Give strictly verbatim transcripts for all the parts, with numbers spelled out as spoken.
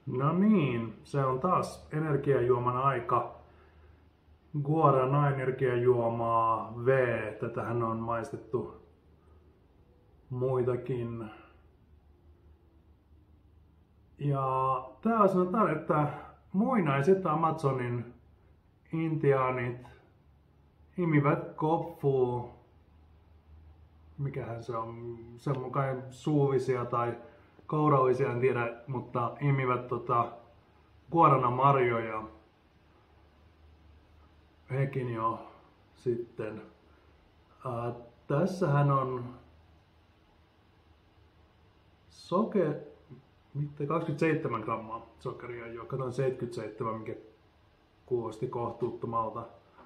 No niin, se on taas energiajuoman aika. Guarana energiajuomaa V. Tätähän on maistettu muitakin. Ja täällä sanotaan, että muinaiset Amazonin intiaanit imivät kopfua. Mikähän se on? Se on mukaan suuvisia tai kourallisia, en tiedä, mutta imivät tota guarana marjoja. Hekin jo sitten. Ää, tässähän on soke, mitä, kaksikymmentäseitsemän grammaa sokeria jo. Katsoin seitsemänkymmentäseitsemän, mikä kuulosti kohtuuttomalta.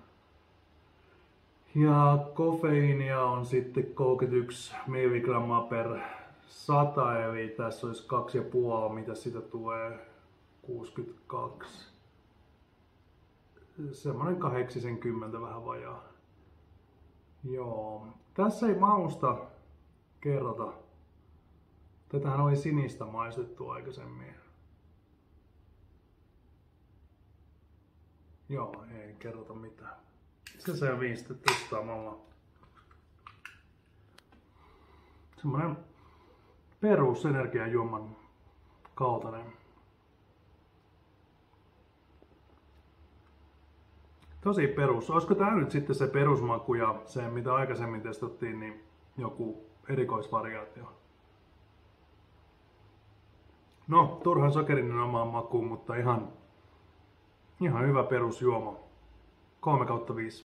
Ja kofeiinia on sitten kolmekymmentäyksi milligrammaa per sata, eli tässä olisi kaksi ja puoli, mitä sitä tulee, kuusikymmentäkaksi. Semmoinen kahdeksankymmentä vähän vajaa. Joo, tässä ei mausta kerrota. Tätähän oli sinistä maistettu aikaisemmin. Joo, ei kerrota mitään. Se se viisi testaamalla. Semmoinen perus energiajuoman kaltainen. Tosi perus. Olisiko tää nyt sitten se perusmaku ja se mitä aikaisemmin testattiin, niin joku erikoisvariaatio? No, turhan sokerinen omaan makuun, mutta ihan, ihan hyvä perusjuoma. kolme kautta viisi.